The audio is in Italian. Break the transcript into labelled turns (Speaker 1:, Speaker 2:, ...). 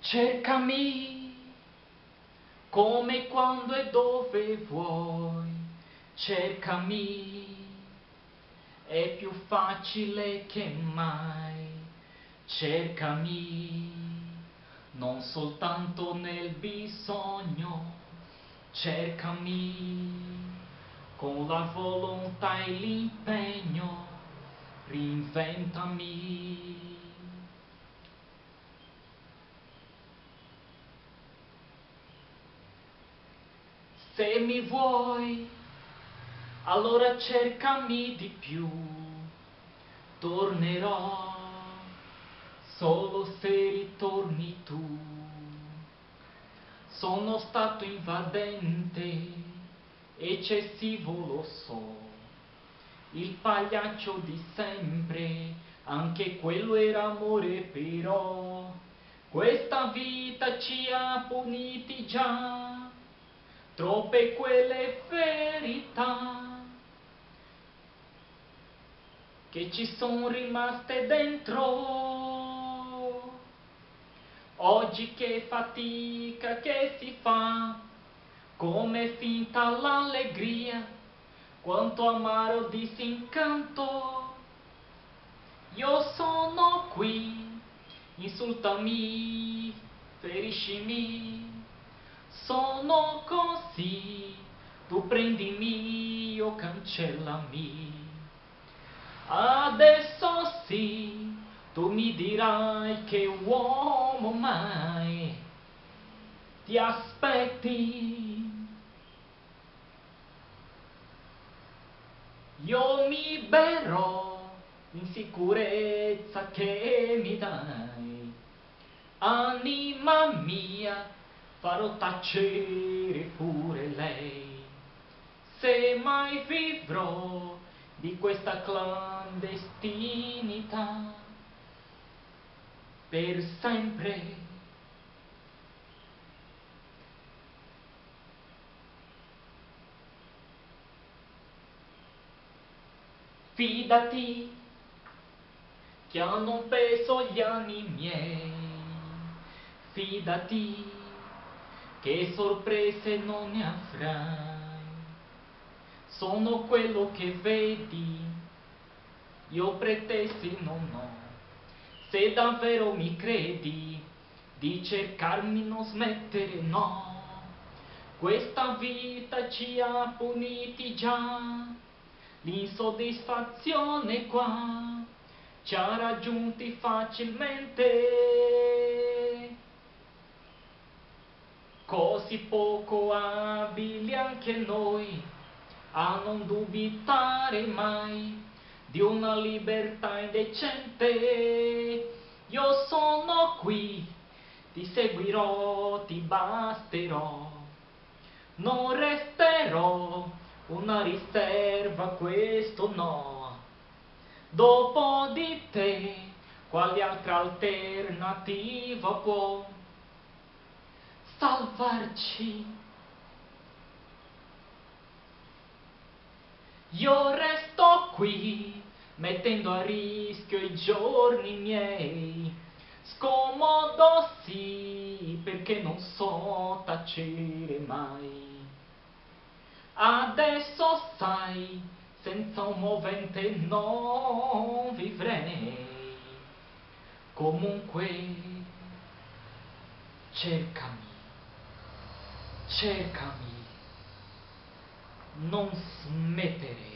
Speaker 1: Cercami come, quando e dove vuoi, cercami, è più facile che mai, cercami, non soltanto nel bisogno, cercami, con la volontà e l'impegno, reinventami. Se mi vuoi, allora cercami di più, tornerò solo se ritorni tu. Sono stato invadente, eccessivo lo so, il pagliaccio di sempre, anche quello era amore, però questa vita ci ha puniti già, troppe quelle verità che ci sono rimaste dentro. Oggi che fatica che si fa, come finta l'allegria, quanto amaro disincanto. Io sono qui, insultami, feriscimi, sono così, tu prendimi o cancellami. Adesso sì, tu mi dirai che uomo mai ti aspetti. Io mi berrò l'insicurezza che mi dai, anima mia, farò tacere pure lei, se mai vivrò di questa clandestinità per sempre. Fidati che hanno un peso gli anni miei, fidati che sorprese non ne avrai, sono quello che vedi, io pretesi non ho, se davvero mi credi, di cercarmi non smettere, no, questa vita ci ha puniti già, l'insoddisfazione qua ci ha raggiunti facilmente, così poco abili anche noi a non dubitare mai di una libertà indecente. Io sono qui, ti seguirò, ti basterò, non resterò una riserva, questo no. Dopo di te, quale altra alternativa può salvarci? Io resto qui, mettendo a rischio i giorni miei, scomodo sì, perché non so tacere mai. Adesso sai, senza un movente non vivrei. Comunque, cercami, cercami, non smettere.